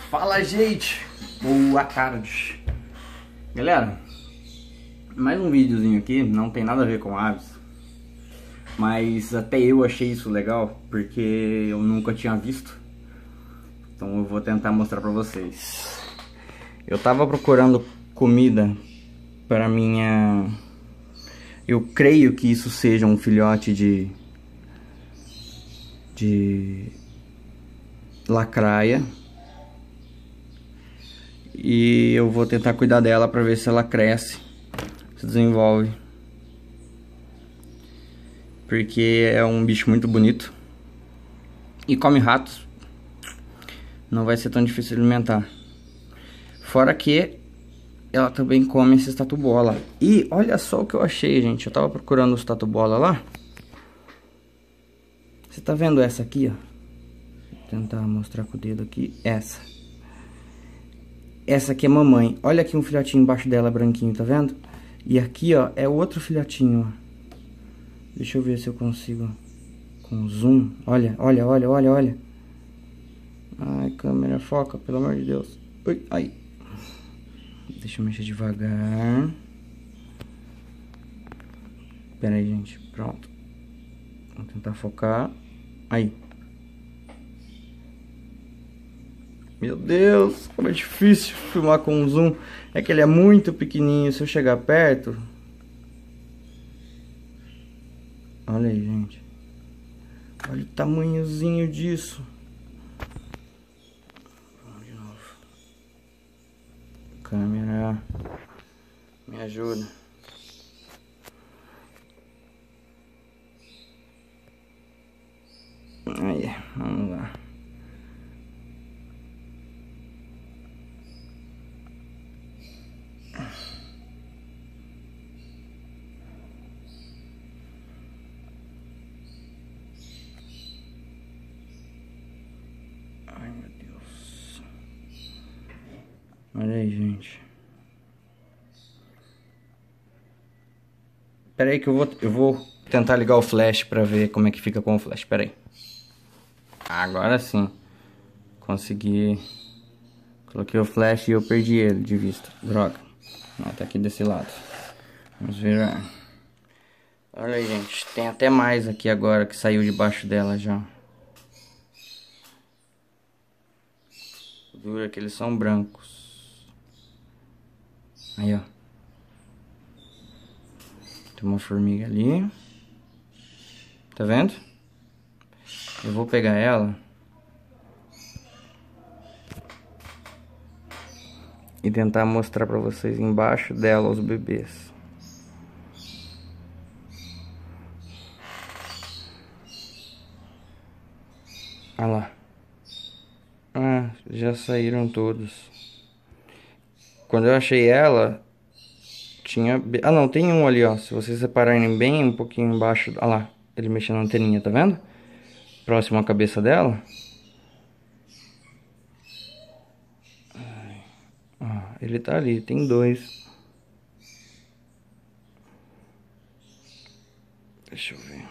Fala, gente, boa tarde. Galera, mais um videozinho aqui, não tem nada a ver com aves, mas até eu achei isso legal porque eu nunca tinha visto. Então eu vou tentar mostrar pra vocês. Eu tava procurando comida para minha... Eu creio que isso seja um filhote de lacraia. E eu vou tentar cuidar dela para ver se ela cresce, se desenvolve. Porque é um bicho muito bonito. E come ratos. Não vai ser tão difícil de alimentar. Fora que ela também come esses tatu-bola. E olha só o que eu achei, gente. Eu tava procurando os tatu-bola lá. Você tá vendo essa aqui, ó? Vou tentar mostrar com o dedo aqui. Essa aqui é mamãe. Olha aqui um filhotinho embaixo dela, branquinho, tá vendo? E aqui, ó, é o outro filhotinho, ó. Deixa eu ver se eu consigo com zoom. Olha, olha, olha, olha, olha. Ai, câmera, foca, pelo amor de Deus. Ui, ai. Deixa eu mexer devagar. Pera aí, gente. Pronto. Vou tentar focar. Aí. Meu Deus, como é difícil filmar com zoom. É que ele é muito pequenininho. Se eu chegar perto... Olha aí, gente. Olha o tamanhozinho disso. Vamos de novo. Câmera, me ajuda. Aí, vamos lá. Ai, meu Deus. Olha aí, gente. Pera aí que eu vou tentar ligar o flash pra ver como é que fica com o flash. Pera aí. Agora sim. Consegui. Coloquei o flash e eu perdi ele de vista. Droga. Não, tá aqui desse lado. Vamos virar. Olha aí, gente. Tem até mais aqui agora que saiu debaixo dela já. Dura que eles são brancos. Aí, ó. Tem uma formiga ali. Tá vendo? Eu vou pegar ela e tentar mostrar pra vocês embaixo dela os bebês. Olha lá. Ah, já saíram todos. Quando eu achei ela, tinha... Ah, não, tem um ali, ó. Se vocês separarem bem um pouquinho embaixo... Olha lá, ele mexendo na anteninha, tá vendo? Próximo à cabeça dela. Ah, ele tá ali, tem dois. Deixa eu ver.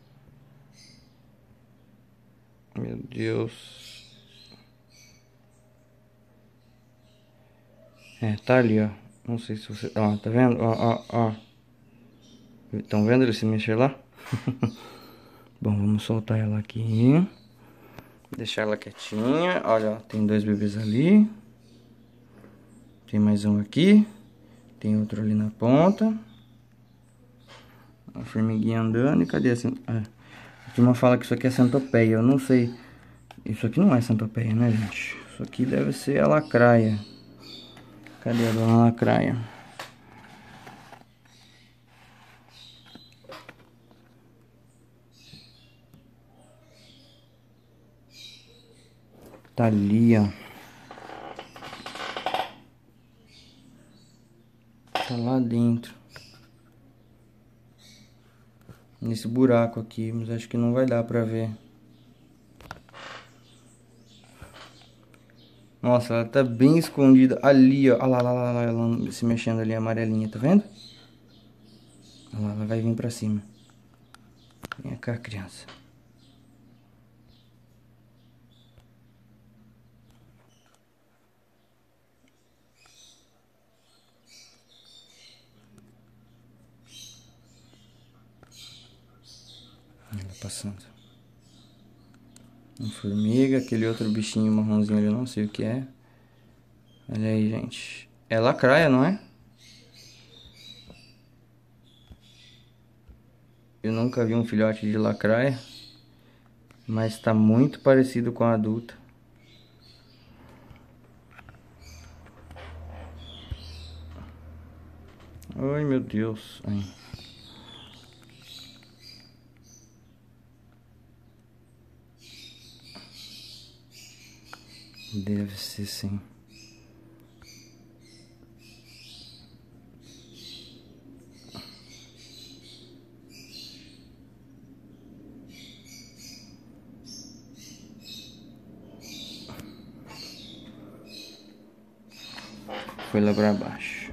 Meu Deus. É, tá ali, ó. Não sei se você... Ó, tá vendo? Ó, ó, ó. Estão vendo ele se mexer lá? Bom, vamos soltar ela aqui. Deixar ela quietinha. Olha, ó, tem dois bebês ali. Tem mais um aqui. Tem outro ali na ponta. A formiguinha andando. E cadê assim? Ah, a turma fala que isso aqui é centopeia. Eu não sei. Isso aqui não é centopeia, né, gente? Isso aqui deve ser a lacraia. Cadê a dona lacraia? Tá ali, ó. Tá lá dentro. Nesse buraco aqui. Mas acho que não vai dar pra ver. Nossa, ela tá bem escondida. Ali, ó. Olha lá, lá, lá, lá, ela se mexendo ali, amarelinha. Tá vendo? Olha lá, ela vai vir pra cima. Vem cá, criança. passando. Uma formiga, aquele outro bichinho marronzinho ali, eu não sei o que é. Olha aí, gente. É lacraia, não é? Eu nunca vi um filhote de lacraia, mas tá muito parecido com a adulta. Ai, meu Deus. Ai. Deve ser sim. Foi lá pra baixo.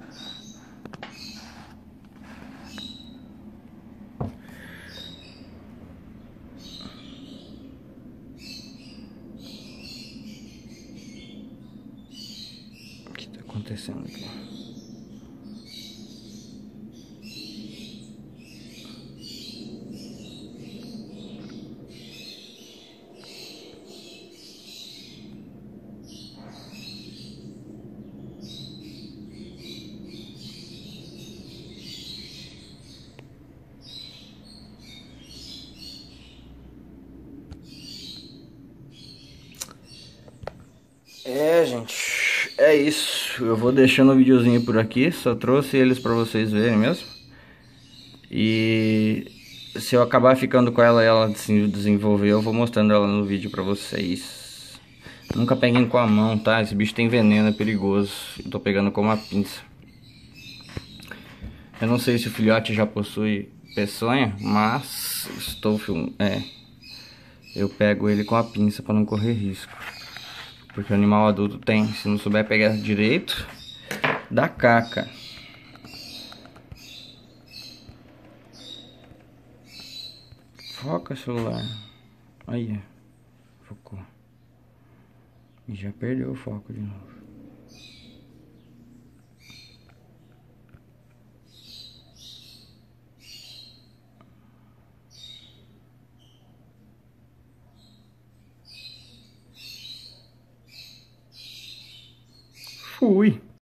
O que tá acontecendo aqui? É, gente, é isso. Eu vou deixando o videozinho por aqui. Só trouxe eles pra vocês verem mesmo. E se eu acabar ficando com ela e ela se desenvolver, eu vou mostrando ela no vídeo pra vocês. Nunca peguem com a mão, tá? Esse bicho tem veneno, é perigoso. Eu tô pegando com uma pinça. Eu não sei se o filhote já possui peçonha, mas estou filmando. Eu pego ele com a pinça pra não correr risco. Porque o animal adulto tem, se não souber pegar direito, dá caca. Foca celular. Aí, focou. E já perdeu o foco de novo. Fui.